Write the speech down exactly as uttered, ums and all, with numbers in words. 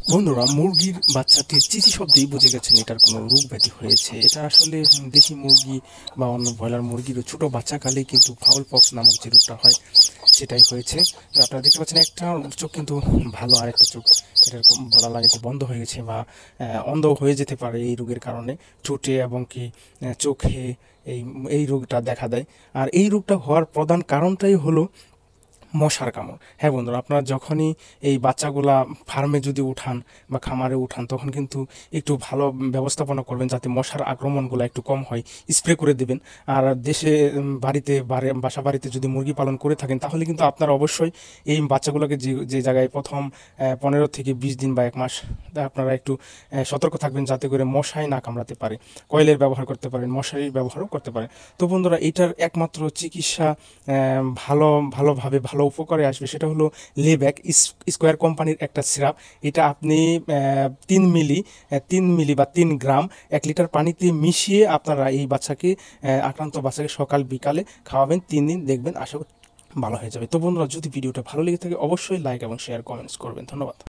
বন্ধুরা, মুরগির বাচ্চাটির চিচি শব্দেই বুঝে গেছেন এটার কোনো রোগ ব্যাধি হয়েছে। এটা আসলে দেশি মুরগি বা অন্য ব্রয়লার মুরগিরও ছোটো বাচ্চাকালেই কিন্তু ফাউল পক্স নামক যে রোগটা হয় সেটাই হয়েছে। তো আপনারা দেখতে পাচ্ছেন একটা চোখ কিন্তু ভালো, আরেকটা চোখ এরকম বলা লাগে যে বন্ধ হয়ে গেছে বা অন্ধ হয়ে যেতে পারে এই রোগের কারণে। ঠোঁটে এবং কি চোখে এই এই রোগটা দেখা দেয়। আর এই রোগটা হওয়ার প্রধান কারণটাই হলো মশার কামড়। হ্যাঁ বন্ধুরা, আপনারা যখনই এই বাচ্চাগুলা ফার্মে যদি উঠান বা খামারে উঠান, তখন কিন্তু একটু ভালো ব্যবস্থাপনা করবেন যাতে মশার আক্রমণগুলো একটু কম হয়। স্প্রে করে দেবেন। আর দেশে বাড়িতে বাসা বাড়িতে যদি মুরগি পালন করে থাকেন, তাহলে কিন্তু আপনারা অবশ্যই এই বাচ্চাগুলোকে যে যে জায়গায় প্রথম পনেরো থেকে বিশ দিন বা এক মাস আপনারা একটু সতর্ক থাকবেন যাতে করে মশাই না কামড়াতে পারে। কয়েলের ব্যবহার করতে পারেন, মশারির ব্যবহারও করতে পারেন। তো বন্ধুরা, এটার একমাত্র চিকিৎসা ভালো ভালোভাবে ভালো উপকারে আসবে সেটা হলো লেব্যাক স্কোয়ার কোম্পানির একটা সিরাপ। এটা আপনি তিন মিলি তিন মিলি বা তিন গ্রাম এক লিটার পানিতে মিশিয়ে আপনারা এই বাচ্চাকে আক্রান্ত বাচ্চাকে সকাল বিকালে খাওয়াবেন। তিন দিন দেখবেন আশা করি ভালো হয়ে যাবে। তো বন্ধুরা, যদি ভিডিওটা ভালো লেগে থাকে অবশ্যই লাইক এবং শেয়ার কমেন্টস করবেন। ধন্যবাদ।